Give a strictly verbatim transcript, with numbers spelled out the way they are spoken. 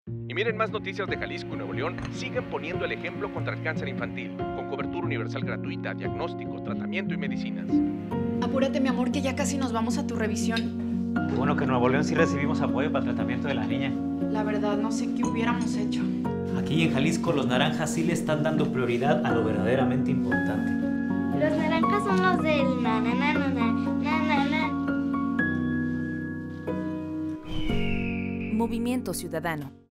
Y miren más noticias de Jalisco y Nuevo León. Siguen poniendo el ejemplo contra el cáncer infantil, con cobertura universal gratuita, diagnóstico, tratamiento y medicinas. Apúrate, mi amor, que ya casi nos vamos a tu revisión. Bueno, que en Nuevo León sí recibimos apoyo para el tratamiento de la niña. La verdad, no sé qué hubiéramos hecho. Aquí en Jalisco los naranjas sí le están dando prioridad a lo verdaderamente importante. Los naranjas son los del na na na na na na na. Movimiento Ciudadano.